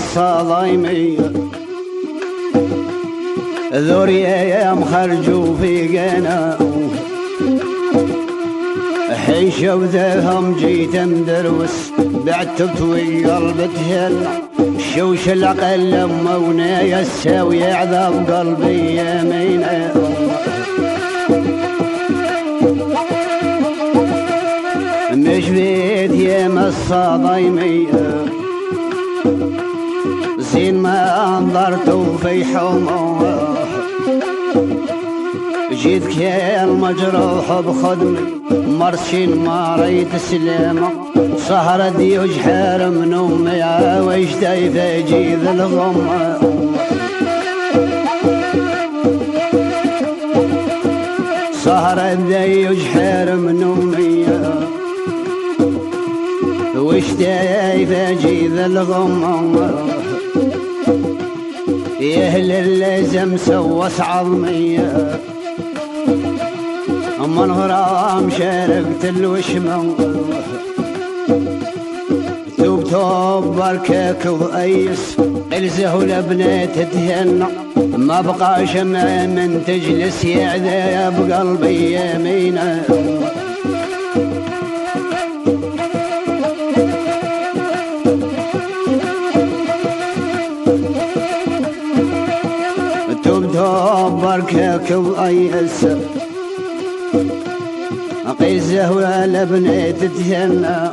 الصايمية ذرية مخرجوا في قنا حيشة وذاهم جيت مدروس بعتبت وقلب تهلع الشوش العقل لمونا يساوي عذاب قلبي يمينا مش بيت يا الصايمية زين ما انظرت في حمى جيت كالمجروح بخدمي مرشين ما ريت سلامة سهرة ديوج حارم نومي ويش دايفة جيذ الغمة سهرة ديوج حارم نومي ويش دايفة جيذ الغمة يهل اللازم سوس عظمية من غرام شاربت الوشمة توب توب بركاك وأيس الزه لبنات تهنى ما بقى شمع من تجلس يا عذاب قلبي يمينة توب توب بركاك وأيس قيزه ولا بنيت تهنى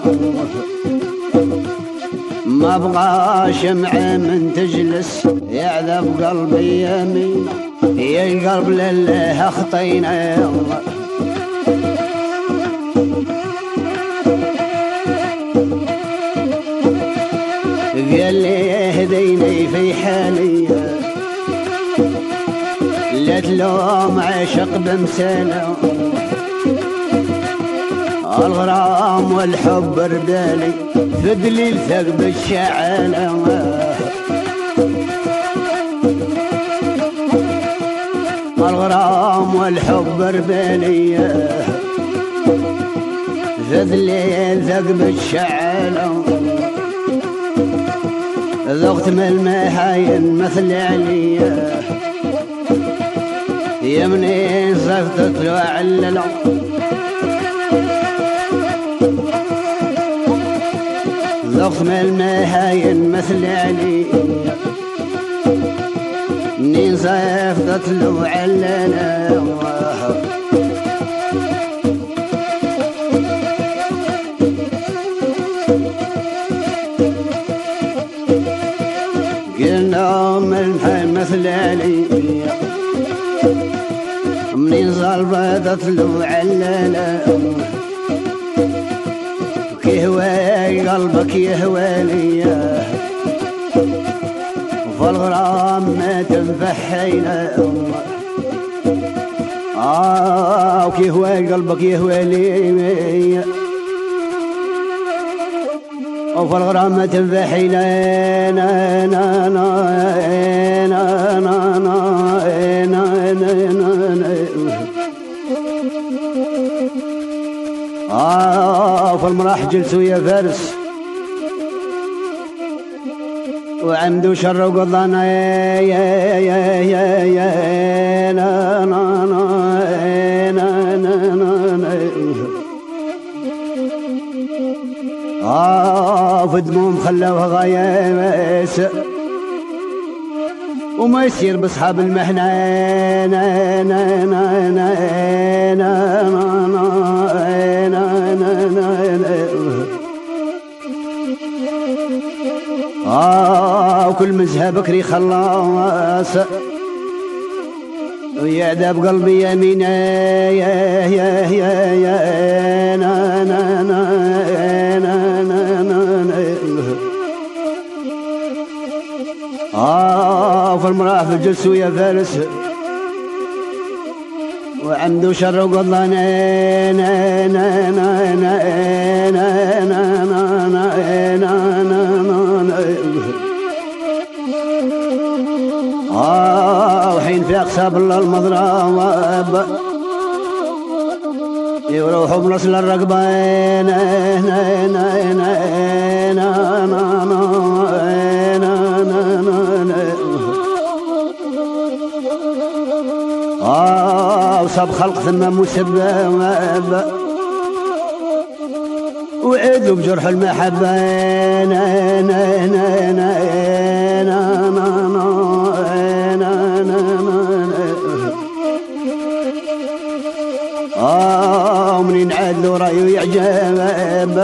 ما بغى شمع من تجلس يعذب قلبي يمين يا القلب لله خطينا قال لي اهديني في حالي لا تلوم عشق بمثاله الغرام والحب ردالي فدلي الثقب الشعالة الغرام والحب ردالي فدلي الثقب الشعالة ذقت من المهاين مثل عليا يمني صفتت له عللا ضخم المهاين مثل علي نين صيفت له علنا قلنا من مثل علي منين صلبت له علنا يهوى قلبك يهواني فالغرام ما تنفحينا وكيهوى قلبك يهواني وفالغرام ما تنفحينا نا نا نا نا نا نا نا نا فالمراح جلسوا يا فارس وعنده شر وقضانا يا نا نا نا نا نا نا في دموم خلوها غايس وما يصير بصحاب المحنة نا نا نا نا نا وكل مزهى بكري خلاص ويعذب قلبي يمين يا نا نا نا نا نا في المراح في الجلس ويا فارس وعنده شر وقضى نا نا نا نا نا نا نا نا نا نا وحين في أقصاب المضرب يروحوا بنصل الرقبة نا نا نا نا نا نا نا وصاب خلق ثم مسبب وعيدوا بجرح المحبة منين عدلوا رايو يعجب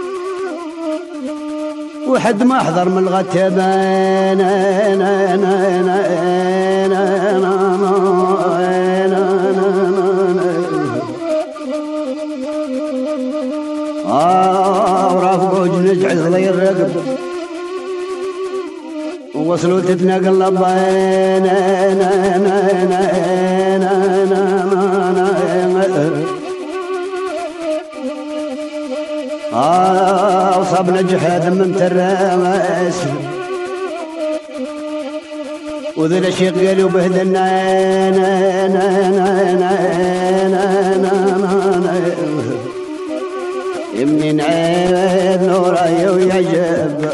وحد ما حضر من الغتبة ورافقوا جنج عزلي الرقب ووصلوا تتنقلب وصابنا جحاد من ترامس وذل الشيخ قالوا بهدلنا منين عيب نوراي ويعجب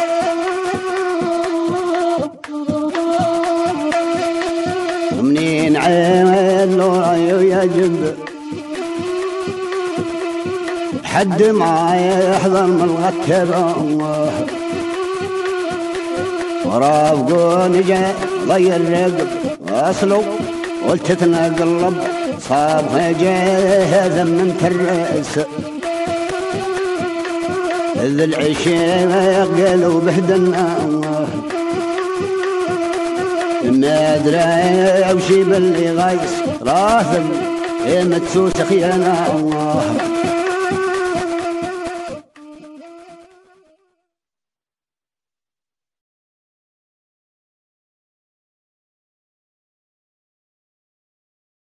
منين عيب نوراي ويعجب حد ما يحضر من الغتبة ورافقوني جا ضي الرقب واصلوا قلت تنقلب صاب جاهزا من ترس ذي العشاق قالوا بهدلنا ما ادري وشي باللي غايس راثب متسوس خيانة الله